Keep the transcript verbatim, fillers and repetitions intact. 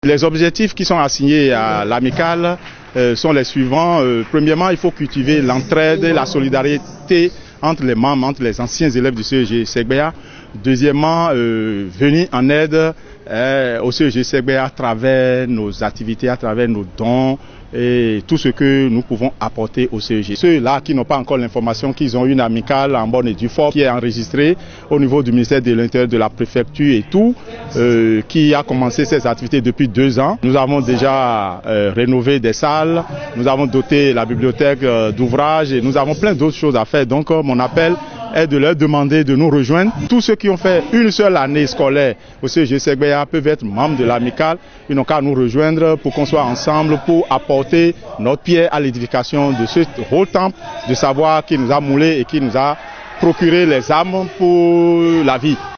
Les objectifs qui sont assignés à l'amicale euh, sont les suivants. Euh, premièrement, il faut cultiver l'entraide et la solidarité entre les membres, entre les anciens élèves du C E G Segbea. Deuxièmement, euh, venir en aide euh, au C E G Segbea à travers nos activités, à travers nos dons et tout ce que nous pouvons apporter au C E G. Ceux-là qui n'ont pas encore l'information qu'ils ont une amicale en bonne et due forme qui est enregistrée au niveau du ministère de l'Intérieur, de la préfecture et tout, euh, qui a commencé ses activités depuis deux ans. Nous avons déjà euh, rénové des salles, nous avons doté la bibliothèque euh, d'ouvrages et nous avons plein d'autres choses à faire. Donc euh, mon appel est de leur demander de nous rejoindre. Tous ceux qui ont fait une seule année scolaire au C E G Segbea peuvent être membres de l'amicale. Ils n'ont qu'à nous rejoindre pour qu'on soit ensemble pour apporter notre pierre à l'édification de ce haut temple de savoir qui nous a moulé et qui nous a procuré les armes pour la vie.